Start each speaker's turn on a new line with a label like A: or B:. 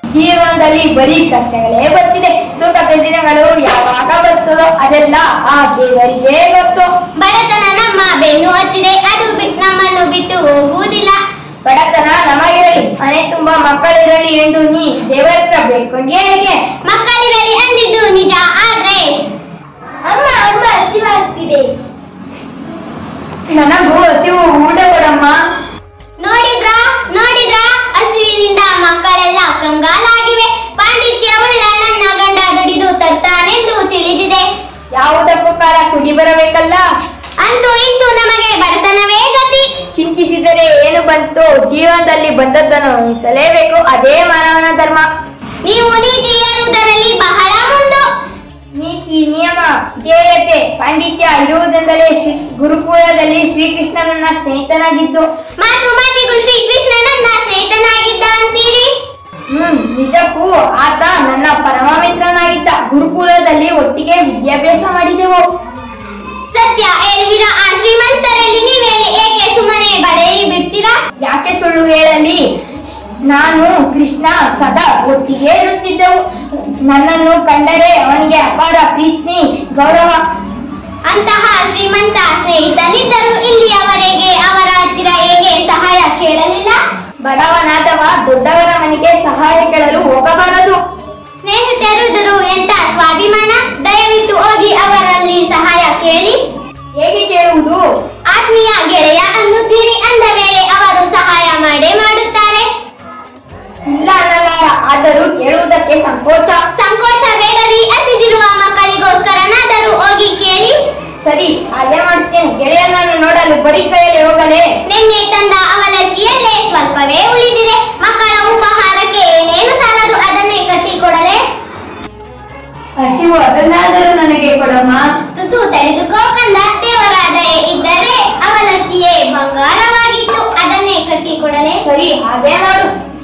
A: ಜೀವನದಲ್ಲಿ ಬರೀ ಕಷ್ಟಗಳೇ ಬರ್ತಿದೆ. ಸುಖದ ದಿನಗಳು ಯಾವಾಗ ಬರ್ತದೋ ಅದೆಲ್ಲ ಆ ದೇವರಿಗೆ ಗೊತ್ತು.
B: ಬಡತನ ನಮ್ಮ ಬೆನ್ನು ಹತ್ತಿದೆ, ಅದು ನಮ್ಮನ್ನು ಬಿಟ್ಟು ಹೋಗುವುದಿಲ್ಲ.
A: ಬಡತನ ನಮಗಿರಲಿ, ಮನೆ ತುಂಬಾ ಮಕ್ಕಳಿರಲಿ ಎಂದು ನೀ ದೇವರ ಹತ್ರ ಬೇಡ್ಕೊಂಡ್ಯೇ ಹೇಗೆ?
B: ಮಕ್ಕಳಿರಲಿ ಅಂದಿದ್ದು ನಿಜ, ಆದ್ರೆ
A: ಅಮ್ಮ ಅಮ್ಮ ಹಸಿವಾಗ್ತಿದೆ. ನನಗೂ ಹಸಿವು, ಊಟ ಕೊಡಮ್ಮ.
B: ನೋಡಿದ್ರಾ ಹಸಿವಿನಿಂದ ಮಕ್ಕಳೆಲ್ಲ ಕಂಗಾಲಾಗಿವೆ. ಪಾಂಡಿತ್ಯವುಳ್ಳ ನನ್ನ ಗಂಡ ದುಡಿದು ತರ್ತಾನೆಂದು ತಿಳಿದಿದೆ.
A: ಯಾವುದಕ್ಕೂ ಕಾಲ ಕುಡಿ ಬರಬೇಕಲ್ಲ.
B: ಅಂತೂ ಇಂದು ನಮಗೆ ಬಡತನವೇ ಗತಿ.
A: ಚಿಂತಿಸಿದರೆ ಏನು ಬಂತು? ಜೀವನದಲ್ಲಿ ಬಂದದ್ದನ್ನು ಉಳಿಸಲೇಬೇಕು, ಅದೇ ಮಾನವನ ಧರ್ಮ.
B: ನೀವು ನೀತಿ ಹೇಳುವುದರಲ್ಲಿ ಬಹಳ ಮುಂದು.
A: ನೀತಿ, ನಿಯಮ, ಧ್ಯೇಯತೆ, ಪಾಂಡಿತ್ಯ ಇರುವುದೆಂದಲೇ ಗುರುಕುಲದಲ್ಲಿ ಶ್ರೀಕೃಷ್ಣನನ್ನ ಸ್ನೇಹಿತನಾಗಿದ್ದು.
B: ಮಾತಿಗೂ ಶ್ರೀಕೃಷ್ಣನನ್ನ ಸ್ನೇಹಿತನಾಗಿದ್ದ ಅಂತೀರಿ?
A: ನಿಜಕ್ಕೂ ಆತ ನನ್ನ ಪರಮ ಮಿತ್ರನಾಗಿದ್ದ. ಗುರುಕುಲದಲ್ಲಿ ಒಟ್ಟಿಗೆ ವಿದ್ಯಾಭ್ಯಾಸ ಮಾಡಿದೆವು.
B: ಸತ್ಯ ಹೇಳುವಿರಾ? ಆ ಶ್ರೀಮಂತರಲ್ಲಿ ನೀವೇ ಏಕೆ ಸುಮ್ಮನೆ ಬಡೆಯಿ ಬಿಡ್ತೀರಾ?
A: ಯಾಕೆ ಸುಳ್ಳು ಹೇಳಲಿ? ನಾನು ಕೃಷ್ಣ ಸದಾ ಒಟ್ಟಿಗೆ ಇರುತ್ತಿದ್ದೆವು. ನನ್ನನ್ನು ಕಂಡರೆ ಅವನಿಗೆ ಅಪಾರ ಪ್ರೀತಿ, ಗೌರವ.
B: ಅಂತಹ ಶ್ರೀಮಂತ ಸ್ನೇಹಿತನಿದ್ದರು ಇಲ್ಲಿಯವರೆಗೆ ಅವರ ಹತ್ತಿರ ಹೇಗೆ ಸಹಾಯ ಕೇಳಲಿಲ್ಲ?
A: ಬಡವನಾದವ ದೊಡ್ಡವರ ಮನೆಗೆ ಸಹಾಯ ಕೇಳಲು ಹೋಗಬಾರದು.
B: ಸ್ನೇಹಿತರಿದ್ದರು ಎಂತ ಸ್ವಾಭಿಮಾನ. ದಯವಿಟ್ಟು ಹೋಗಿ ಅವರಲ್ಲಿ ಸಹಾಯ ಕೇಳಿ.
A: ಹೇಗೆ ಕೇಳುವುದು?
B: ಆತ್ಮೀಯ ಗೆಳೆಯ ಅನ್ನುತ್ತೀರಿ, ಅಂದ ಮೇಲೆ ಅವರು ಸಹಾಯ ಮಾಡೇ ಮಾಡುತ್ತಾರೆ.
A: ಇಲ್ಲ ಅನ್ನಲಾರ, ಆದರೂ ಕೇಳುವುದಕ್ಕೆ ಸಂಕೋಚ
B: ಬೇಡರಿ. ಹಸಿದಿರುವ ಮಕ್ಕಳಿಗೋಸ್ಕರನಾದರೂ ಹೋಗಿ ಕೇಳಿ.
A: ಸರಿ, ಹಾಗೆ ಮಾಡ್ತೇನೆ. ಗೆಳೆಯನನ್ನು ನೋಡಲು ಬರೀ ಕೈಯಲ್ಲಿ ಹೋಗಲೇ?
B: ನಿನ್ನೆ ತಂದ ಅವಲಕ್ಕಿಯಲ್ಲೇ ಸ್ವಲ್ಪವೇ ಉಳಿದಿದೆ. ಮಕ್ಕಳ ಉಪಹಾರಕ್ಕೆ ಏನೇನು ಸಾಲದು, ಅದನ್ನೇ ಕಟ್ಟಿಕೊಡಲೇ?
A: ಹಸಿವು, ಅದನ್ನಾದರೂ ನನಗೆ ಕೊಡಮ್ಮ.
B: ತುಸು ತಡೆದುಕೋ ಕಂದ. ದೇವರಾದ ಇದ್ದರೆ ಅವಲಕ್ಕಿಯೇ ಬಂಗಾರವಾಗಿತ್ತು, ಅದನ್ನೇ ಕಟ್ಟಿಕೊಡಲೇ?
A: ಸರಿ, ಹಾಗೆ ಮಾಡು.